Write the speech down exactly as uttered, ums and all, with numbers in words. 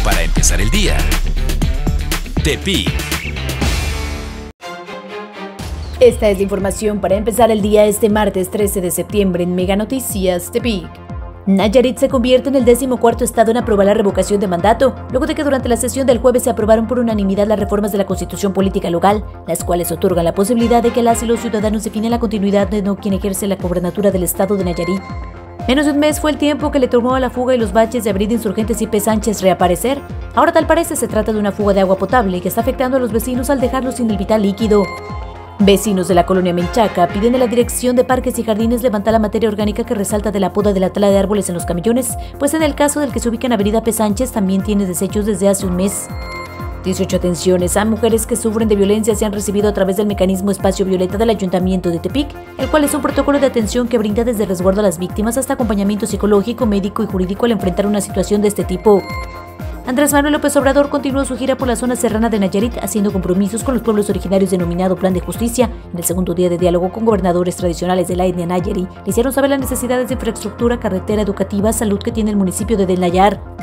para empezar el día. Tepic. Esta es la información para empezar el día este martes trece de septiembre en Mega Noticias Tepic. Nayarit se convierte en el decimocuarto estado en aprobar la revocación de mandato, luego de que durante la sesión del jueves se aprobaron por unanimidad las reformas de la Constitución Política Local, las cuales otorgan la posibilidad de que las y los ciudadanos definen la continuidad de no quien ejerce la gobernatura del estado de Nayarit. Menos de un mes fue el tiempo que le tomó a la fuga y los baches de Avenida Insurgentes y P. Sánchez reaparecer. Ahora tal parece se trata de una fuga de agua potable que está afectando a los vecinos al dejarlos sin el vital líquido. Vecinos de la colonia Menchaca piden a la Dirección de Parques y Jardines levantar la materia orgánica que resalta de la poda de la tala de árboles en los camellones, pues en el caso del que se ubica en Avenida P. Sánchez también tiene desechos desde hace un mes. dieciocho atenciones a mujeres que sufren de violencia se han recibido a través del mecanismo Espacio Violeta del Ayuntamiento de Tepic, el cual es un protocolo de atención que brinda desde resguardo a las víctimas hasta acompañamiento psicológico, médico y jurídico al enfrentar una situación de este tipo. Andrés Manuel López Obrador continuó su gira por la zona serrana de Nayarit, haciendo compromisos con los pueblos originarios denominado Plan de Justicia. En el segundo día de diálogo con gobernadores tradicionales de la etnia Nayari, le hicieron saber las necesidades de infraestructura, carretera, educativa, salud que tiene el municipio de Del Nayar.